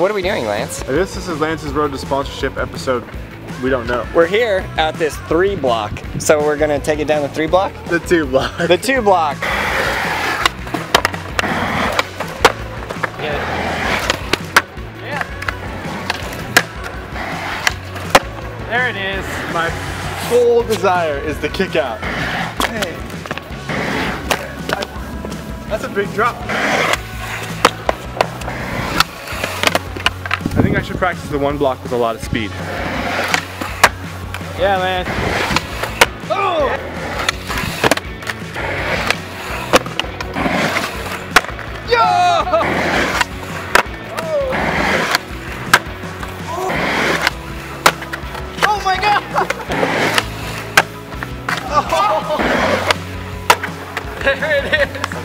What are we doing, Lance? I guess this is Lance's Road to Sponsorship episode. We don't know. We're here at this 3 block. So we're gonna take it down the 3 block? The 2 block. The 2 block. Yeah. There it is. My full desire is to kick out. Hey. That's a big drop. I think I should practice the 1 block with a lot of speed. Yeah, man. Oh! Yo! Oh my God! Oh. There it is!